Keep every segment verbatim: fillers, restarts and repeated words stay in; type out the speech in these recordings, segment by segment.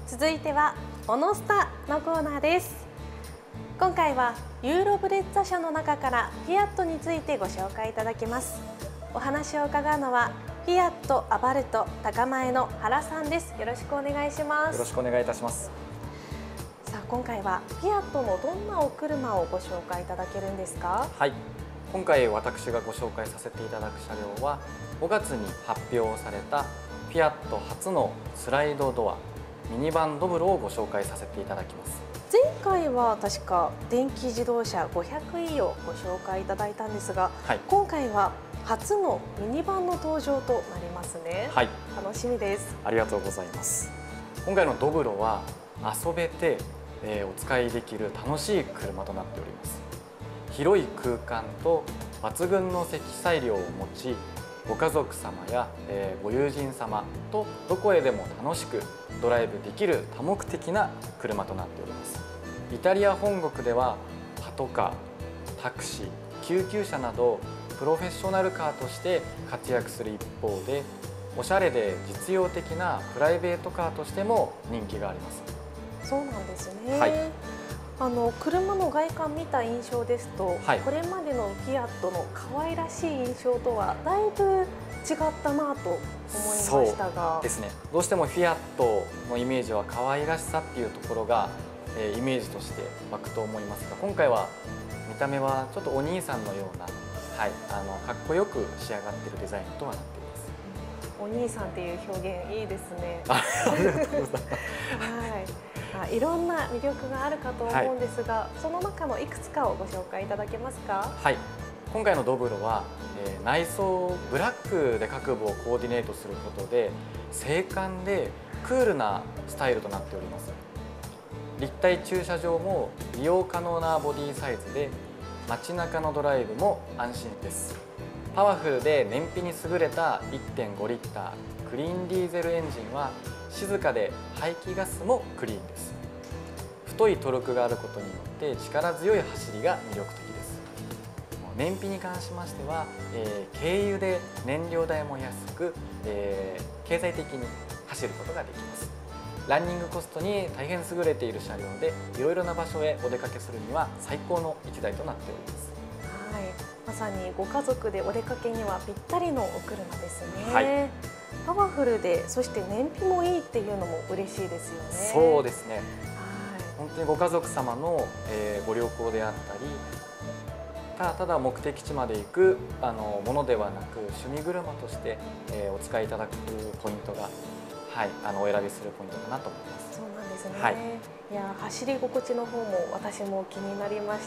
続いてはモノスタのコーナーです。今回はユーロブレッツァ社の中からフィアットについてご紹介いただきます。お話を伺うのはフィアットアバルト高前の原さんです。よろしくお願いします。 よろしくお願いいたします。 さあ、今回はフィアットのどんなお車をご紹介いただけるんですか？ はい、今回私がご紹介させていただく車両はごがつに発表されたフィアット初のスライドドアミニバンドブロをご紹介させていただきます。 前回は確か電気自動車 ごひゃくイー をご紹介いただいたんですが、はい、今回は初のミニバンの登場となりますね。はい、楽しみです。 ありがとうございます。今回のドブロは遊べて、えー、お使いできる楽しい車となっております。広い空間と抜群の積載量を持ち、ご家族様や、えー、ご友人様とどこへでも楽しくドライブできる多目的な車となっております。イタリア本国ではパトカー、タクシー、救急車などプロフェッショナルカーとして活躍する一方で、おしゃれで実用的なプライベートカーとしても人気があります。 そうなんですね。 はい、 あの車の外観見た印象ですと、はい、これまでのフィアットの可愛らしい印象とはだいぶ違ったなと思いましたが、 そうですね。どうしてもフィアットのイメージは可愛らしさっていうところが、えー、イメージとして湧くと思いますが、今回は見た目はちょっとお兄さんのような、はい、あのかっこよく仕上がっているデザインとはなっています。 お兄さんっていう表現いいですね。 ありがとうございます。 はい、いろんな魅力があるかと思うんですが、はい、その中のいくつかをご紹介いただけますか？ はい、今回のドブロは、えー、内装ブラックで各部をコーディネートすることで精悍でクールなスタイルとなっております。立体駐車場も利用可能なボディサイズで、街中のドライブも安心です。パワフルで燃費に優れた いってんごリッタークリーンディーゼルエンジンは静かで排気ガスもクリーンです。太いトルクがあることによって力強い走りが魅力的です。燃費に関しましては、えー、軽油で燃料代も安く、えー、経済的に走ることができます。ランニングコストに大変優れている車両で、いろいろな場所へお出かけするには最高のいちだいとなっております。 はい、まさにご家族でお出かけにはぴったりのお車ですね。 はい、 パワフルで、そして燃費もいいっていうのも嬉しいですよね。 そうですね。はい、本当にご家族様の、えー、ご旅行であったり、ただただ目的地まで行くあのものではなく、趣味車として、えー、お使いいただくポイントが、はい、あのお選びするポイントかなと思います。 そうなんですね。 はい、 いや、走り心地の方も私も気になりました。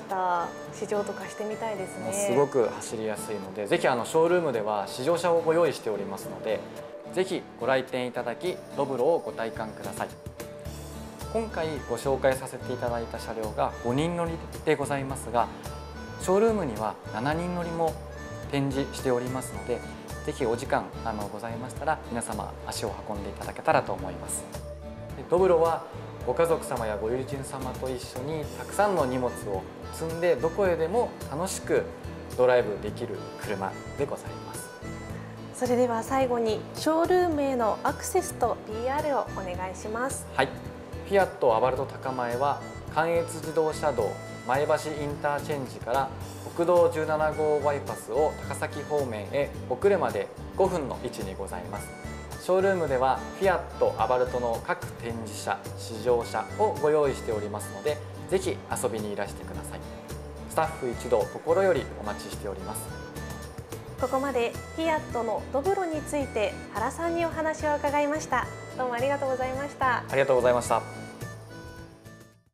試乗とかしてみたいですね。 すごく走りやすいので、ぜひあのショールームでは試乗車をご用意しておりますので、ぜひご来店いただきドブロをご体感ください。今回ご紹介させていただいた車両がごにん乗りでございますが、ショールームにはしちにん乗りも展示しておりますので、ぜひお時間あのございましたら皆様足を運んでいただけたらと思います。ドブロはご家族様やご友人様と一緒にたくさんの荷物を積んでどこへでも楽しくドライブできる車でございます。 それでは最後にショールームへのアクセスと ピーアール をお願いします。 はい、フィアットアバルト高前は関越自動車道前橋インターチェンジから国道じゅうななごうバイパスを高崎方面へお車でごふんの位置にございます。ショールームではフィアットアバルトの各展示車、試乗車をご用意しておりますので、ぜひ遊びにいらしてください。スタッフ一同心よりお待ちしております。 ここまでフィアットのドブロについて原さんにお話を伺いました。どうもありがとうございました。 ありがとうございました。